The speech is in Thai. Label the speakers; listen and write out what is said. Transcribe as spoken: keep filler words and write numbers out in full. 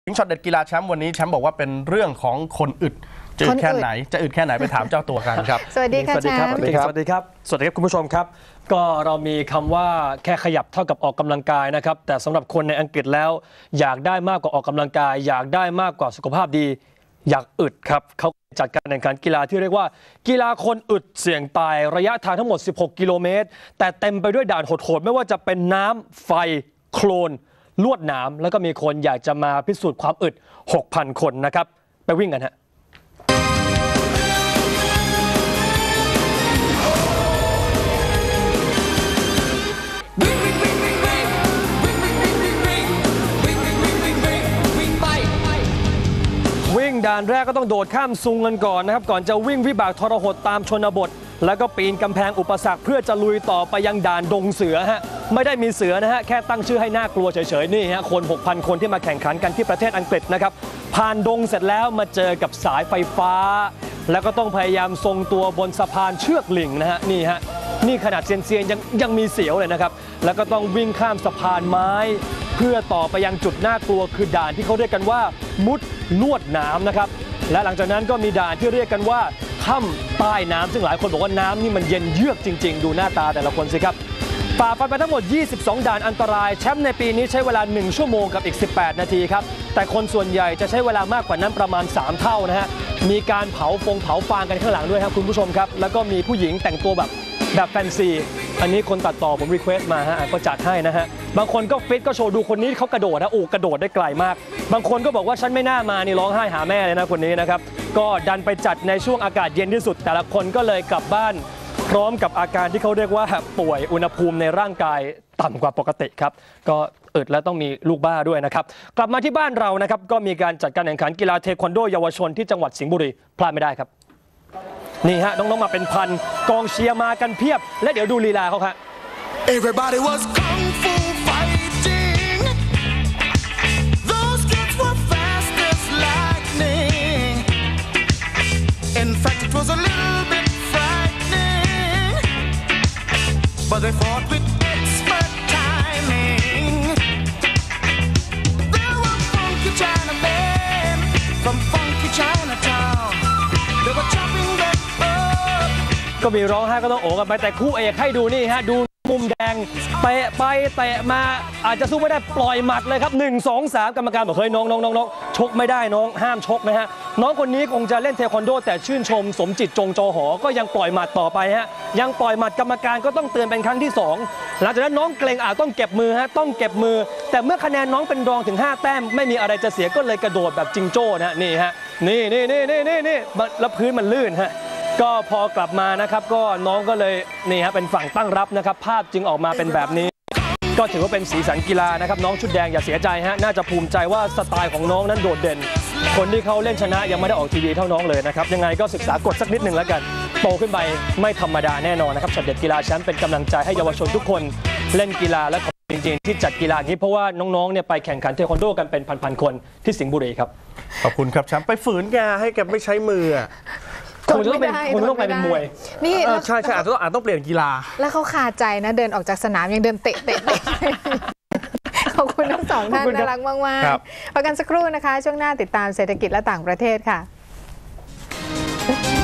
Speaker 1: ถึงช็อตเด็ดกีฬาแชมป์วันนี้แชมป์บอกว่าเป็นเรื่องของคนอึดจะอึดแค่ไหนจะอึดแค่ไหนไปถามเจ้าตัวกันครับ
Speaker 2: สวัสดีค่ะแชมป์
Speaker 3: สวัสดีครับสวัสดีครับสวัสดีครับคุณผู้ชมครับก็เรามีคำว่าแค่ขยับเท่ากับออกกำลังกายนะครับแต่สำหรับคนในอังกฤษแล้วอยากได้มากกว่าออกกำลังกายอยากได้มากกว่าสุขภาพดีอยากอึดครับเขาจัดการแข่งขันกีฬาที่เรียกว่ากีฬาคนอึดเสี่ยงตายระยะทางทั้งหมดสิบหกกิโลเมตรแต่เต็มไปด้วยด่านโหดๆไม่ว่าจะเป็นน้ำไฟโคลนลวดหนามแล้วก็มีคนอยากจะมาพิสูจน์ความอึด หกพัน คนนะครับไปวิ่งกันฮะวิ่งด่านแรกก็ต้องโดดข้ามซุงกันก่อนนะครับก่อนจะวิ่งวิบากทรหดตามชนบทแล้วก็ปีนกำแพงอุปสรรคเพื่อจะลุยต่อไปยังด่านดงเสือฮะไม่ได้มีเสือนะฮะแค่ตั้งชื่อให้น่ากลัวเฉยๆนี่ฮะคน หกพัน คนที่มาแข่งขันกันที่ประเทศอังกฤษนะครับผ่านดงเสร็จแล้วมาเจอกับสายไฟฟ้าแล้วก็ต้องพยายามทรงตัวบนสะพานเชือกลิงนะฮะนี่ฮะนี่ขนาดเซียนๆยังยังมีเสียวเลยนะครับแล้วก็ต้องวิ่งข้ามสะพานไม้เพื่อต่อไปยังจุดน่ากลัวคือด่านที่เขาเรียกกันว่ามุดลวดหนามนะครับและหลังจากนั้นก็มีด่านที่เรียกกันว่าถ้ำใต้น้ำซึ่งหลายคนบอกว่าน้ำนี่มันเย็นเยือกจริงๆดูหน้าตาแต่ละคนสิครับฝ่าฟันไปทั้งหมดยี่สิบสองด่านอันตรายแชมป์ในปีนี้ใช้เวลาหนึ่งชั่วโมงกับอีกสิบแปดนาทีครับแต่คนส่วนใหญ่จะใช้เวลามากกว่านั้นประมาณสามเท่านะฮะมีการเผาฟงเผาฟางกันข้างหลังด้วยครับคุณผู้ชมครับแล้วก็มีผู้หญิงแต่งตัวแบบแบบแฟนซีอันนี้คนตัดต่อผมรีเควสต์มาฮะก็จัดให้นะฮะบางคนก็ฟิตก็โชว์ดูคนนี้เขากระโดดนะโอ้กระโดดได้ไกลมากบางคนก็บอกว่าฉันไม่น่ามานี่ร้องไห้หาแม่เลยนะคนนี้นะครับก็ดันไปจัดในช่วงอากาศเย็นที่สุดแต่ละคนก็เลยกลับบ้านพร้อมกับอาการที่เขาเรียกว่าป่วยอุณหภูมิในร่างกายต่ำกว่าปกติครับก็อึดและต้องมีลูกบ้าด้วยนะครับกลับมาที่บ้านเรานะครับก็มีการจัดการแข่งขันกีฬาเทควันโดเยาวชนที่จังหวัดสิงห์บุรีพลาดไม่ได้ครับนี่ฮะน้องๆมาเป็นพันกองเชียร์มากันเพียบและเดี๋ยวดูลีลาเขาครับ
Speaker 4: Everybody was kung fu fighting. Those kids were fast as lightning. In fact, it was a little bit frightening. But they fought with expert timing. There were funky Chinamen from funky Chinatown. They were chopping them up.
Speaker 3: ก็มีร้องไห้ก็ต้องโอบกันไปแต่คู่เอกให้ดูนี่ฮะดูมุมแดงเตะไปเตะมาอาจจะสู้ไม่ได้ปล่อยหมัดเลยครับหนึ่ง สอง สามกรรมการบอกเฮ้ยน้องน้องน้องน้องชกไม่ได้น้องห้ามชกนะฮะน้องคนนี้คงจะเล่นเทควันโดแต่ชื่นชมสมจิตจงจอหอก็ยังปล่อยหมัดต่อไปฮะยังปล่อยหมัดกรรมการก็ต้องเตือนเป็นครั้งที่สองหลังจากนั้นน้องเกรงอาจต้องเก็บมือฮะต้องเก็บมือแต่เมื่อคะแนนน้องเป็นรองถึงห้าแต้มไม่มีอะไรจะเสียก็เลยกระโดดแบบจิงโจ้นะนี่ฮะนี่นี่นี่นี่นี่นี่แล้วพื้นมันลื่นฮะก็พอกลับมานะครับก็น้องก็เลยนี่ฮะเป็นฝั่งตั้งรับนะครับภาพจึงออกมาเป็นแบบนี้ก็ถือว่าเป็นสีสันกีฬานะครับน้องชุดแดงอย่าเสียใจฮะน่าจะภูมิใจว่าสไตล์ของน้องนั้นโดดเด่นคนที่เขาเล่นชนะยังไม่ได้ออกทีวีเท่าน้องเลยนะครับยังไงก็ศึกษากฎสักนิดหนึ่งแล้วกันโตขึ้นไปไม่ธรรมดาแน่นอนนะครับช็อตเด็ดกีฬาแชมป์เป็นกำลังใจให้เยาวชนทุกคนเล่นกีฬาและจริงๆที่จัดกีฬานี้เพราะว่าน้องๆเนี่ยไปแข่งขันเทควันโดกันเป็นพันๆคนที่สิงห์บุรีครับ
Speaker 1: ขอบคุณครับแชมป์ไปฝืนแกให้แกไม่ใช้มือ
Speaker 3: คุณต้องเป็นคุณต้องไปเป็นมวย
Speaker 2: นี่
Speaker 1: ใช่ใช่อาจจะต้องอาจต้องเปลี่ยนกีฬา
Speaker 2: แล้วเขาคาใจนะเดินออกจากสนามยังเดินเตะเตะขอบคุณทั้งสองท่านน่ารักมากๆพักกันสักครู่นะคะช่วงหน้าติดตามเศรษฐกิจและต่างประเทศค่ะ